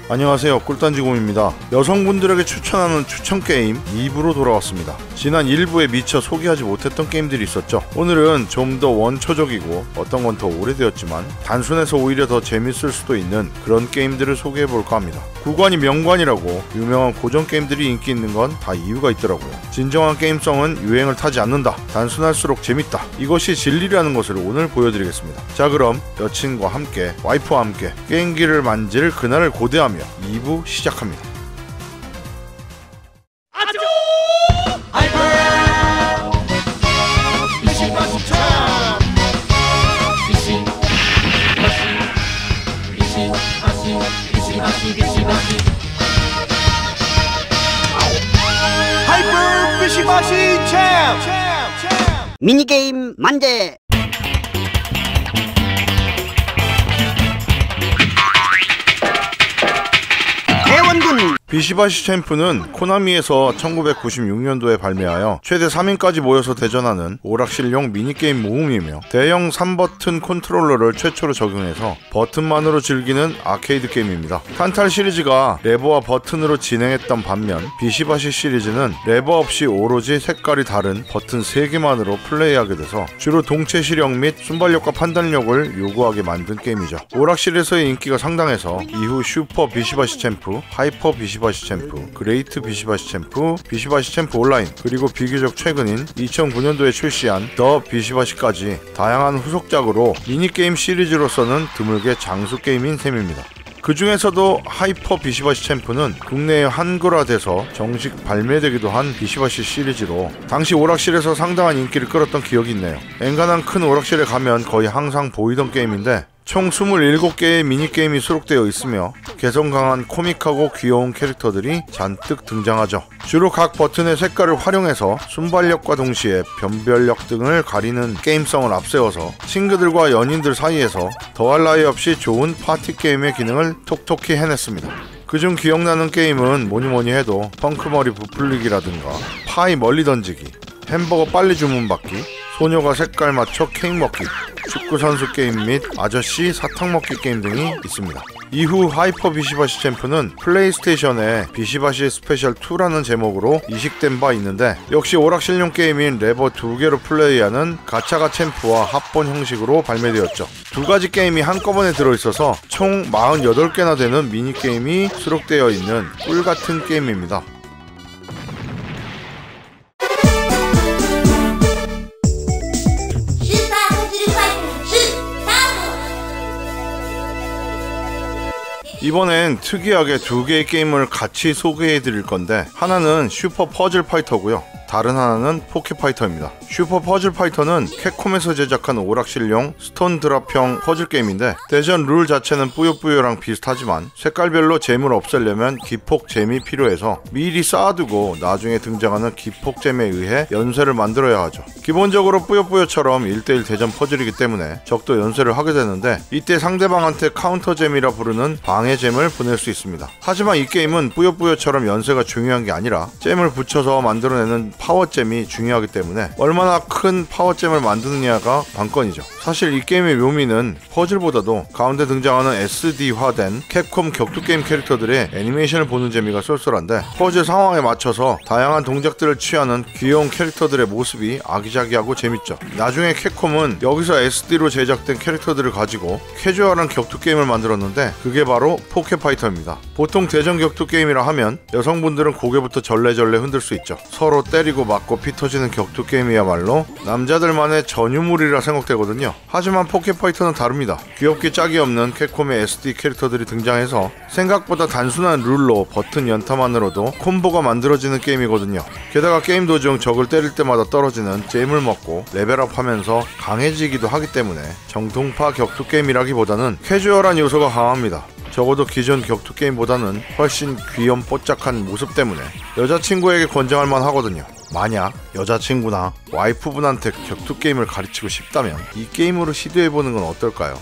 안녕하세요, 꿀단지곰입니다. 여성분들에게 추천하는 추천게임 2부로 돌아왔습니다. 지난 1부에 미처 소개하지 못했던 게임들이 있었죠. 오늘은 좀 더 원초적이고 어떤 건 더 오래되었지만 단순해서 오히려 더 재밌을 수도 있는 그런 게임들을 소개해볼까 합니다. 구관이 명관이라고 유명한 고전 게임들이 인기 있는 건 다 이유가 있더라고요. 진정한 게임성은 유행을 타지 않는다. 단순할수록 재밌다. 이것이 진리라는 것을 오늘 보여드리겠습니다. 자, 그럼 여친과 함께, 와이프와 함께 게임기를 만질 그날을 고대하며 2부 시작합니다. 하이퍼 비시바시 챔! 미니게임 만재! 대원군! 비시바시 챔프는 코나미에서 1996년도에 발매하여 최대 3인까지 모여서 대전하는 오락실용 미니게임 모음이며 대형 3버튼 컨트롤러를 최초로 적용해서 버튼만으로 즐기는 아케이드 게임입니다. 탄탈 시리즈가 레버와 버튼으로 진행했던 반면 비시바시 시리즈는 레버 없이 오로지 색깔이 다른 버튼 3개만으로 플레이하게 돼서 주로 동체 시력 및 순발력과 판단력을 요구하게 만든 게임이죠. 오락실에서의 인기가 상당해서 이후 슈퍼 비시바시 챔프, 하이퍼 비시바시 챔프, 그레이트 비시바시 챔프, 비시바시 챔프 온라인, 그리고 비교적 최근인 2009년도에 출시한 더 비시바시까지 다양한 후속작으로 미니게임 시리즈로서는 드물게 장수 게임인 셈입니다. 그 중에서도 하이퍼 비시바시 챔프는 국내에 한글화돼서 정식 발매되기도 한 비시바시 시리즈로 당시 오락실에서 상당한 인기를 끌었던 기억이 있네요. 엔간한 큰 오락실에 가면 거의 항상 보이던 게임인데 총 27개의 미니게임이 수록되어 있으며 개성 강한 코믹하고 귀여운 캐릭터들이 잔뜩 등장하죠. 주로 각 버튼의 색깔을 활용해서 순발력과 동시에 변별력 등을 가리는 게임성을 앞세워서 친구들과 연인들 사이에서 더할 나위 없이 좋은 파티 게임의 기능을 톡톡히 해냈습니다. 그중 기억나는 게임은 뭐니뭐니 해도 펑크머리 부풀리기라든가 파이 멀리 던지기, 햄버거 빨리 주문받기, 소녀가 색깔 맞춰 케이크 먹기, 축구선수 게임 및 아저씨 사탕 먹기 게임 등이 있습니다. 이후 하이퍼 비시바시 챔프는 플레이스테이션에 비시바시 스페셜 2라는 제목으로 이식된 바 있는데 역시 오락실용 게임인 레버 2개로 플레이하는 가차가 챔프와 합본 형식으로 발매되었죠. 두 가지 게임이 한꺼번에 들어있어서 총 48개나 되는 미니게임이 수록되어 있는 꿀같은 게임입니다. 이번엔 특이하게 두 개의 게임을 같이 소개해드릴 건데 하나는 슈퍼 퍼즐 파이터고요. 다른 하나는 포켓파이터입니다. 슈퍼 퍼즐 파이터는 캡콤에서 제작한 오락실용 스톤 드랍형 퍼즐 게임인데 대전 룰 자체는 뿌요뿌요랑 비슷하지만 색깔별로 잼을 없애려면 기폭잼이 필요해서 미리 쌓아두고 나중에 등장하는 기폭잼에 의해 연쇄를 만들어야 하죠. 기본적으로 뿌요뿌요처럼 1대1 대전 퍼즐이기 때문에 적도 연쇄를 하게 되는데 이때 상대방한테 카운터잼이라 부르는 방해잼을 보낼 수 있습니다. 하지만 이 게임은 뿌요뿌요처럼 연쇄가 중요한 게 아니라 잼을 붙여서 만들어내는 파워잼이 중요하기 때문에 얼마나 큰 파워잼을 만드느냐가 관건이죠. 사실 이 게임의 묘미는 퍼즐보다도 가운데 등장하는 SD화된 캡콤 격투게임 캐릭터들의 애니메이션을 보는 재미가 쏠쏠한데 퍼즐 상황에 맞춰서 다양한 동작들을 취하는 귀여운 캐릭터들의 모습이 아기자기하고 재밌죠. 나중에 캡콤은 여기서 SD로 제작된 캐릭터들을 가지고 캐주얼한 격투게임을 만들었는데 그게 바로 포켓파이터입니다. 보통 대전 격투게임이라 하면 여성분들은 고개부터 절레절레 흔들 수 있죠. 서로 때리고 맞고 피 터지는 격투게임이야말로 남자들만의 전유물이라 생각되거든요. 하지만 포켓파이터는 다릅니다. 귀엽게 짝이 없는 캡콤의 SD 캐릭터들이 등장해서 생각보다 단순한 룰로 버튼 연타만으로도 콤보가 만들어지는 게임이거든요. 게다가 게임 도중 적을 때릴 때마다 떨어지는 잼을 먹고 레벨업하면서 강해지기도 하기 때문에 정통파 격투게임이라기보다는 캐주얼한 요소가 강합니다. 적어도 기존 격투게임보다는 훨씬 귀염뽀짝한 모습 때문에 여자친구에게 권장할 만하거든요. 만약 여자친구나 와이프분한테 격투게임을 가르치고 싶다면 이 게임으로 시도해보는 건 어떨까요?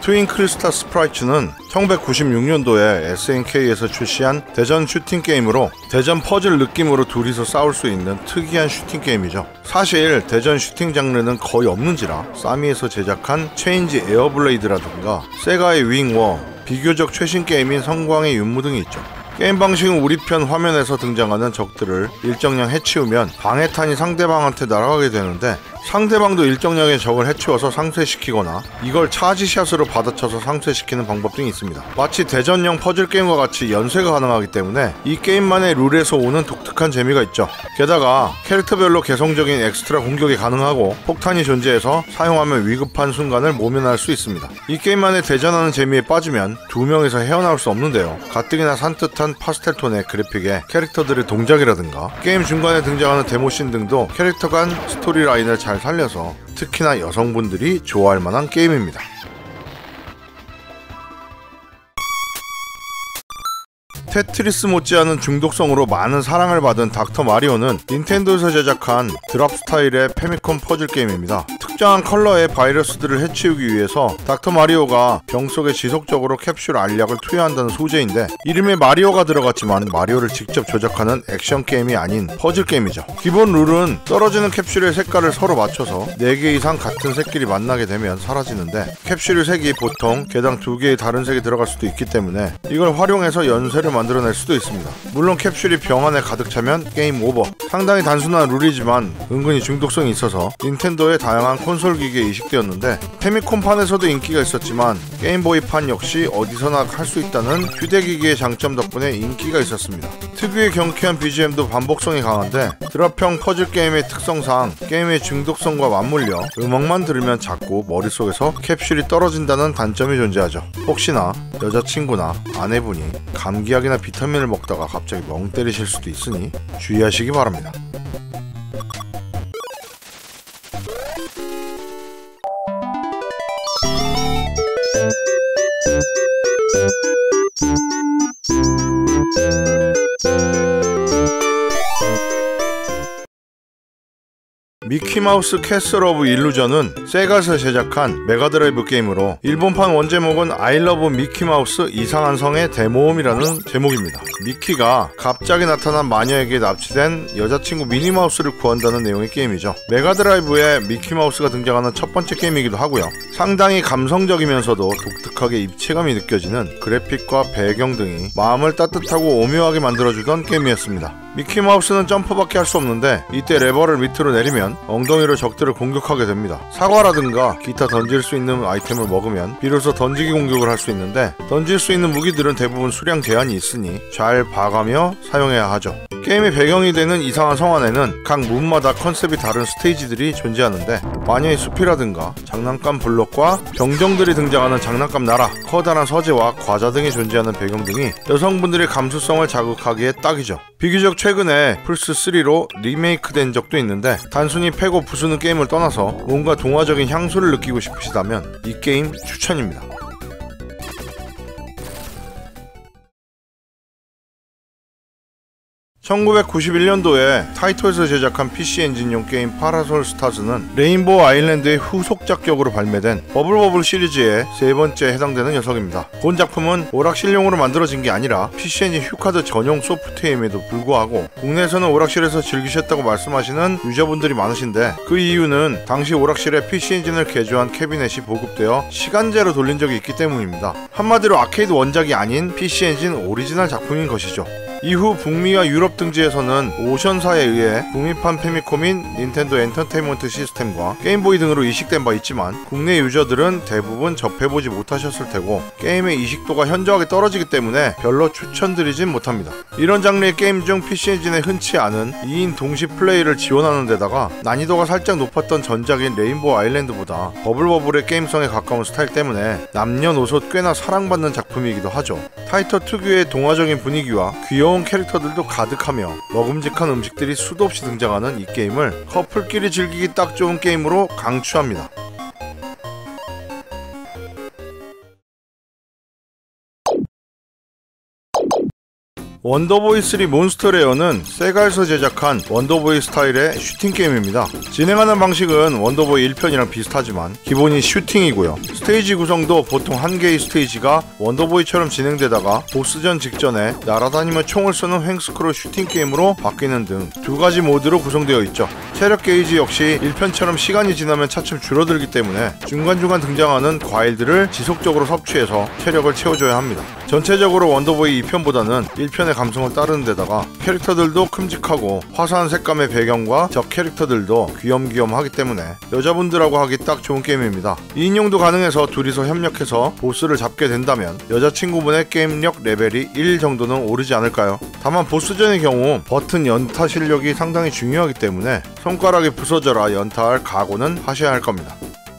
트윈클스타 스프라이츠는 1996년도에 SNK에서 출시한 대전 슈팅 게임으로 대전 퍼즐 느낌으로 둘이서 싸울 수 있는 특이한 슈팅 게임이죠. 사실 대전 슈팅 장르는 거의 없는지라 사미에서 제작한 체인지 에어블레이드라든가 세가의 윙워, 비교적 최신 게임인 성광의 윤무 등이 있죠. 게임 방식은 우리 편 화면에서 등장하는 적들을 일정량 해치우면 방해탄이 상대방한테 날아가게 되는데, 상대방도 일정량의 적을 해치워서 상쇄시키거나 이걸 차지샷으로 받아쳐서 상쇄시키는 방법 등이 있습니다. 마치 대전형 퍼즐 게임과 같이 연쇄가 가능하기 때문에 이 게임만의 룰에서 오는 독특한 재미가 있죠. 게다가 캐릭터별로 개성적인 엑스트라 공격이 가능하고 폭탄이 존재해서 사용하면 위급한 순간을 모면할 수 있습니다. 이 게임만의 대전하는 재미에 빠지면 두 명이서 헤어나올 수 없는데요. 가뜩이나 산뜻한 파스텔 톤의 그래픽에 캐릭터들의 동작이라든가 게임 중간에 등장하는 데모씬 등도 캐릭터 간 스토리 라인을 잘 살려서 특히나 여성분들이 좋아할 만한 게임입니다. 테트리스 못지않은 중독성으로 많은 사랑을 받은 닥터 마리오는 닌텐도에서 제작한 드랍 스타일의 페미콘 퍼즐 게임입니다. 특정한 컬러의 바이러스들을 해치우기 위해서 닥터 마리오가 병 속에 지속적으로 캡슐 알약을 투여한다는 소재인데, 이름에 마리오가 들어갔지만 마리오를 직접 조작하는 액션 게임이 아닌 퍼즐 게임이죠. 기본 룰은 떨어지는 캡슐의 색깔을 서로 맞춰서 4개 이상 같은 색끼리 만나게 되면 사라지는데, 캡슐의 색이 보통 개당 2개의 다른 색이 들어갈 수도 있기 때문에 이걸 활용해서 연쇄를 만들어낼 수도 있습니다. 물론 캡슐이 병 안에 가득 차면 게임 오버. 상당히 단순한 룰이지만 은근히 중독성이 있어서 닌텐도의 다양한 콘솔 기기에 이식되었는데, 페미콘판에서도 인기가 있었지만 게임보이판 역시 어디서나 할 수 있다는 휴대기기의 장점 덕분에 인기가 있었습니다. 특유의 경쾌한 BGM도 반복성이 강한데, 드랍형 퍼즐 게임의 특성상 게임의 중독성과 맞물려 음악만 들으면 자꾸 머릿속에서 캡슐이 떨어진다는 단점이 존재하죠. 혹시나 여자친구나 아내분이 감기약이나 비타민을 먹다가 갑자기 멍 때리실 수도 있으니 주의하시기 바랍니다. 미키마우스 캐슬 오브 일루전은 세가에서 제작한 메가드라이브 게임으로 일본판 원제목은 I love 미키마우스 이상한 성의 대모험이라는 제목입니다. 미키가 갑자기 나타난 마녀에게 납치된 여자친구 미니마우스를 구한다는 내용의 게임이죠. 메가드라이브에 미키마우스가 등장하는 첫 번째 게임이기도 하고요. 상당히 감성적이면서도 독특하게 입체감이 느껴지는 그래픽과 배경 등이 마음을 따뜻하고 오묘하게 만들어주던 게임이었습니다. 미키마우스는 점프밖에 할 수 없는데, 이때 레버를 밑으로 내리면 엉덩이로 적들을 공격하게 됩니다. 사과라든가 기타 던질 수 있는 아이템을 먹으면 비로소 던지기 공격을 할 수 있는데, 던질 수 있는 무기들은 대부분 수량 제한이 있으니 잘 봐가며 사용해야 하죠. 게임의 배경이 되는 이상한 성 안에는 각 문마다 컨셉이 다른 스테이지들이 존재하는데, 마녀의 숲이라든가 장난감 블록과 병정들이 등장하는 장난감 나라, 커다란 서재와 과자 등이 존재하는 배경 등이 여성분들의 감수성을 자극하기에 딱이죠. 비교적 최근에 플스3로 리메이크된 적도 있는데, 단순히 패고 부수는 게임을 떠나서 뭔가 동화적인 향수를 느끼고 싶으시다면 이 게임 추천입니다. 1991년도에 타이토에서 제작한 PC 엔진용 게임 파라솔 스타즈는 레인보우 아일랜드의 후속작 격으로 발매된 버블버블 시리즈의 세 번째에 해당되는 녀석입니다. 본 작품은 오락실용으로 만들어진 게 아니라 PC 엔진 휴카드 전용 소프트웨어임에도 불구하고 국내에서는 오락실에서 즐기셨다고 말씀하시는 유저분들이 많으신데, 그 이유는 당시 오락실에 PC 엔진을 개조한 캐비넷이 보급되어 시간제로 돌린 적이 있기 때문입니다. 한마디로 아케이드 원작이 아닌 PC 엔진 오리지널 작품인 것이죠. 이후 북미와 유럽 등지에서는 오션사에 의해 북미판 패미콤인 닌텐도 엔터테인먼트 시스템과 게임보이 등으로 이식된 바 있지만, 국내 유저들은 대부분 접해보지 못하셨을 테고 게임의 이식도가 현저하게 떨어지기 때문에 별로 추천드리진 못합니다. 이런 장르의 게임 중 PC 엔진에 흔치 않은 2인 동시 플레이를 지원하는 데다가 난이도가 살짝 높았던 전작인 레인보우 아일랜드보다 버블버블의 게임성에 가까운 스타일 때문에 남녀노소 꽤나 사랑받는 작품이기도 하죠. 타이터 특유의 동화적인 분위기와 귀여운 캐릭터들도 가득하며 먹음직한 음식들이 수도 없이 등장하는 이 게임을 커플끼리 즐기기 딱 좋은 게임으로 강추합니다. 원더보이 3 몬스터레어는 세가에서 제작한 원더보이 스타일의 슈팅 게임입니다. 진행하는 방식은 원더보이 1편이랑 비슷하지만 기본이 슈팅이고요. 스테이지 구성도 보통 한 개의 스테이지가 원더보이처럼 진행되다가 보스전 직전에 날아다니며 총을 쏘는 횡스크롤 슈팅 게임으로 바뀌는 등 두 가지 모드로 구성되어 있죠. 체력 게이지 역시 1편처럼 시간이 지나면 차츰 줄어들기 때문에 중간중간 등장하는 과일들을 지속적으로 섭취해서 체력을 채워줘야 합니다. 전체적으로 원더보이 2편보다는 1편의 감성을 따르는 데다가 캐릭터들도 큼직하고 화사한 색감의 배경과 적 캐릭터들도 귀염귀염하기 때문에 여자분들하고 하기 딱 좋은 게임입니다. 2인용도 가능해서 둘이서 협력해서 보스를 잡게 된다면 여자친구분의 게임력 레벨이 1 정도는 오르지 않을까요? 다만 보스전의 경우 버튼 연타 실력이 상당히 중요하기 때문에 손가락이 부서져라 연타할 각오는 하셔야 할 겁니다.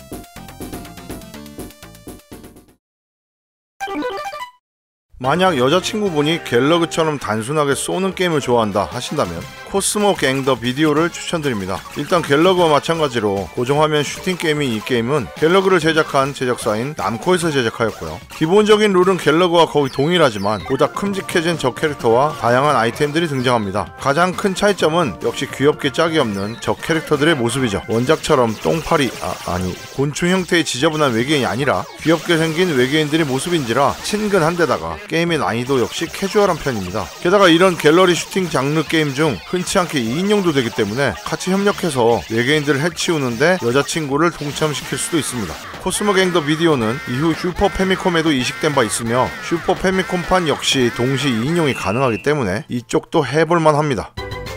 만약 여자친구분이 갤러그처럼 단순하게 쏘는 게임을 좋아한다 하신다면 코스모 갱 더 비디오를 추천드립니다. 일단 갤러그와 마찬가지로 고정화면 슈팅 게임인 이 게임은 갤러그를 제작한 제작사인 남코에서 제작하였고요. 기본적인 룰은 갤러그와 거의 동일하지만 보다 큼직해진 적 캐릭터와 다양한 아이템들이 등장합니다. 가장 큰 차이점은 역시 귀엽게 짝이 없는 적 캐릭터들의 모습이죠. 원작처럼 똥파리 아니 곤충 형태의 지저분한 외계인이 아니라 귀엽게 생긴 외계인들의 모습인지라 친근한데다가 게임의 난이도 역시 캐주얼한 편입니다. 게다가 이런 갤러리 슈팅 장르 게임 중 흔치 않게 2인용도 되기 때문에 같이 협력해서 외계인들을 해치우는데 여자친구를 동참시킬 수도 있습니다. 코스모 갱 더 비디오는 이후 슈퍼 패미콤에도 이식된 바 있으며 슈퍼 패미콤판 역시 동시 2인용이 가능하기 때문에 이쪽도 해볼만 합니다.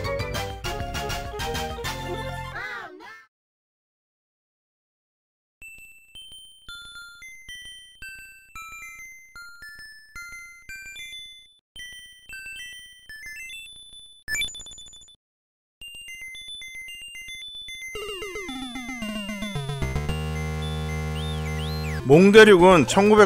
몽대륙은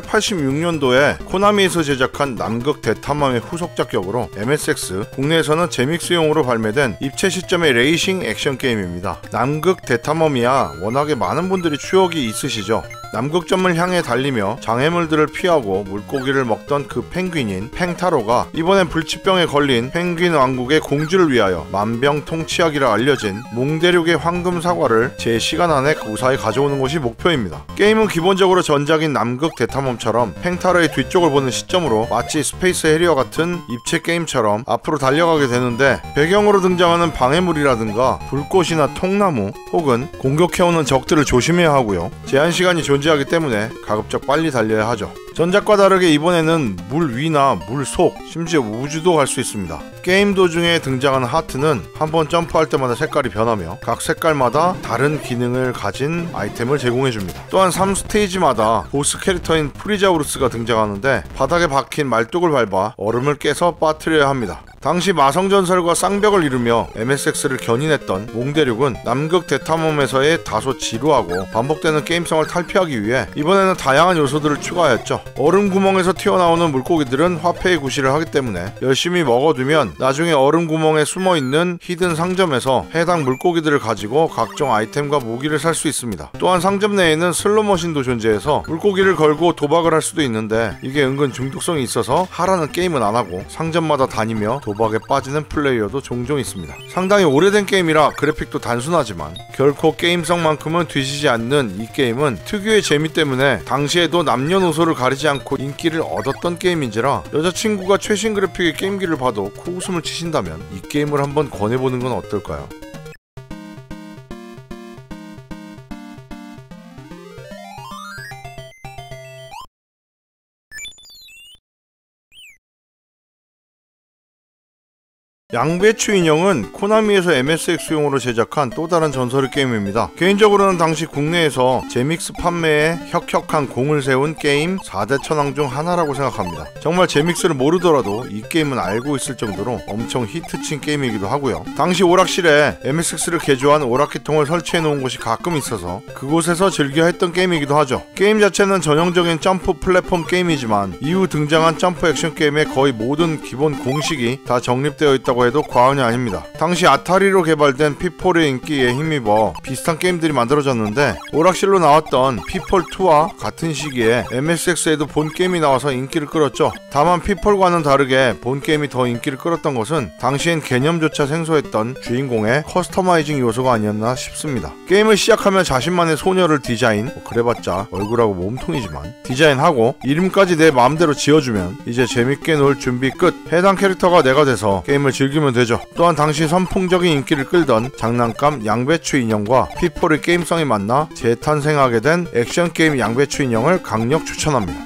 1986년도에 코나미에서 제작한 남극 대탐험의 후속작격으로 MSX, 국내에서는 제믹스용으로 발매된 입체 시점의 레이싱 액션 게임입니다. 남극 대탐험이야 워낙에 많은 분들이 추억이 있으시죠. 남극점을 향해 달리며 장애물들을 피하고 물고기를 먹던 그 펭귄인 팽타로가 이번엔 불치병에 걸린 펭귄 왕국의 공주를 위하여 만병통치약이라 알려진 몽대륙의 황금 사과를 제 시간 안에 무사히 가져오는 것이 목표입니다. 게임은 기본적으로 전작인 남극 대탐험처럼 팽타로의 뒤쪽을 보는 시점으로 마치 스페이스 해리어 같은 입체 게임처럼 앞으로 달려가게 되는데 배경으로 등장하는 방해물이라든가 불꽃이나 통나무 혹은 공격해오는 적들을 조심해야 하고요. 제한시간이 존재하기 때문에 가급적 빨리 달려야 하죠. 전작과 다르게 이번에는 물 위나 물 속, 심지어 우주도 갈 수 있습니다. 게임 도중에 등장하는 하트는 한번 점프할 때마다 색깔이 변하며 각 색깔마다 다른 기능을 가진 아이템을 제공해줍니다. 또한 3스테이지마다 보스 캐릭터인 프리자우루스가 등장하는데 바닥에 박힌 말뚝을 밟아 얼음을 깨서 빠뜨려야 합니다. 당시 마성전설과 쌍벽을 이루며 MSX를 견인했던 몽대륙은 남극 대탐험에서의 다소 지루하고 반복되는 게임성을 탈피하기 위해 이번에는 다양한 요소들을 추가하였죠. 얼음 구멍에서 튀어나오는 물고기들은 화폐의 구실을 하기 때문에 열심히 먹어두면 나중에 얼음 구멍에 숨어있는 히든 상점에서 해당 물고기들을 가지고 각종 아이템과 무기를 살 수 있습니다. 또한 상점 내에는 슬롯머신도 존재해서 물고기를 걸고 도박을 할 수도 있는데 이게 은근 중독성이 있어서 하라는 게임은 안하고 상점마다 다니며 도박에 빠지는 플레이어도 종종 있습니다. 상당히 오래된 게임이라 그래픽도 단순하지만 결코 게임성만큼은 뒤지지 않는 이 게임은 특유의 재미 때문에 당시에도 남녀노소를 가리지 않고 인기를 얻었던 게임인지라 여자친구가 최신 그래픽의 게임기를 봐도 코웃음을 치신다면 이 게임을 한번 권해보는 건 어떨까요? 양배추 인형은 코나미에서 MSX용으로 제작한 또 다른 전설의 게임입니다. 개인적으로는 당시 국내에서 제믹스 판매에 혁혁한 공을 세운 게임 4대 천왕 중 하나라고 생각합니다. 정말 제믹스를 모르더라도 이 게임은 알고 있을 정도로 엄청 히트친 게임이기도 하고요. 당시 오락실에 MSX를 개조한 오락기통을 설치해 놓은 곳이 가끔 있어서 그곳에서 즐겨 했던 게임이기도 하죠. 게임 자체는 전형적인 점프 플랫폼 게임이지만 이후 등장한 점프 액션 게임의 거의 모든 기본 공식이 다 정립되어 있다고 게임이라고 해도 과언이 아닙니다. 당시 아타리로 개발된 피폴의 인기에 힘입어 비슷한 게임들이 만들어졌는데 오락실로 나왔던 피폴2와 같은 시기에 MSX에도 본 게임이 나와서 인기를 끌었죠. 다만 피폴과는 다르게 본 게임이 더 인기를 끌었던 것은 당시엔 개념조차 생소했던 주인공의 커스터마이징 요소가 아니었나 싶습니다. 게임을 시작하면 자신만의 소녀를 디자인, 그래봤자 얼굴하고 몸통이지만 디자인하고 이름까지 내 마음대로 지어주면 이제 재밌게 놀 준비 끝. 해당 캐릭터가 내가 돼서 게임을 즐기면 되죠. 또한 당시 선풍적인 인기를 끌던 장난감 양배추 인형과 피폴의 게임성이 만나 재탄생하게 된 액션게임 양배추 인형을 강력 추천합니다.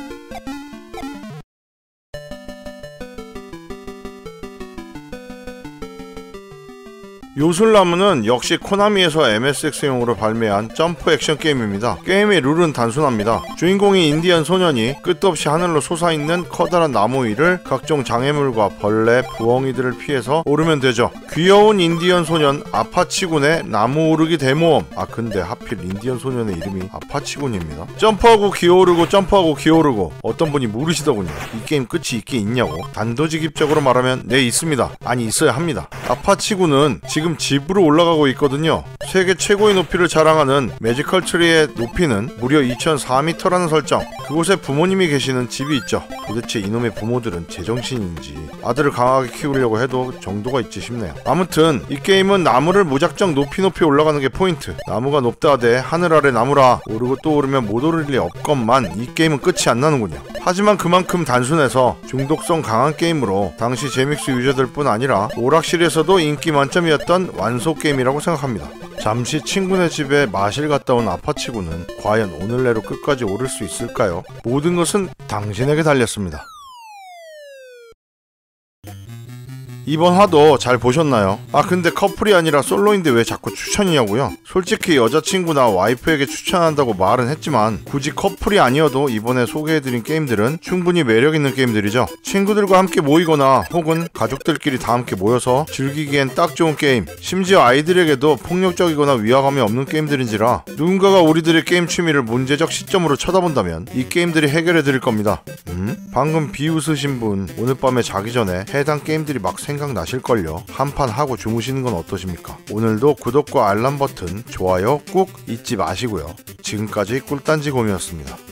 요술나무는 역시 코나미에서 MSX용으로 발매한 점프 액션 게임입니다. 게임의 룰은 단순합니다. 주인공이 인디언 소년이 끝도 없이 하늘로 솟아있는 커다란 나무 위를 각종 장애물과 벌레, 부엉이들을 피해서 오르면 되죠. 귀여운 인디언 소년 아파치군의 나무 오르기 대모험. 근데 하필 인디언 소년의 이름이 아파치군입니다. 점프하고 기어오르고 점프하고 기어오르고 어떤 분이 물으시더군요. 이 게임 끝이 있긴 있냐고. 단도직입적으로 말하면 네, 있습니다. 아니, 있어야 합니다. 아파치군은 지금 집으로 올라가고 있거든요. 세계 최고의 높이를 자랑하는 매지컬 트리의 높이는 무려 2004m라는 설정. 그곳에 부모님이 계시는 집이 있죠. 도대체 이놈의 부모들은 제정신인지 아들을 강하게 키우려고 해도 정도가 있지 싶네요. 아무튼 이 게임은 나무를 무작정 높이 올라가는 게 포인트. 나무가 높다 하되 하늘 아래 나무라 오르고 또 오르면 못 오를 리 없건만 이 게임은 끝이 안 나는군요. 하지만 그만큼 단순해서 중독성 강한 게임으로 당시 제믹스 유저들 뿐 아니라 오락실에서도 인기 만점이었던 완소 게임이라고 생각합니다. 잠시 친구네 집에 마실 갔다 온 아파치군은 과연 오늘내로 끝까지 오를 수 있을까요? 모든 것은 당신에게 달렸습니다. 이번 화도 잘 보셨나요? 근데 커플이 아니라 솔로인데 왜 자꾸 추천이냐고요? 솔직히 여자친구나 와이프에게 추천한다고 말은 했지만 굳이 커플이 아니어도 이번에 소개해드린 게임들은 충분히 매력있는 게임들이죠. 친구들과 함께 모이거나 혹은 가족들끼리 다 함께 모여서 즐기기엔 딱 좋은 게임. 심지어 아이들에게도 폭력적이거나 위화감이 없는 게임들인지라 누군가가 우리들의 게임 취미를 문제적 시점으로 쳐다본다면 이 게임들이 해결해드릴 겁니다. 방금 비웃으신 분 오늘 밤에 자기 전에 해당 게임들이 막 생각나실걸요. 한판 하고 주무시는 건 어떠십니까? 오늘도 구독과 알람 버튼, 좋아요 꼭 잊지 마시고요. 지금까지 꿀단지곰이었습니다.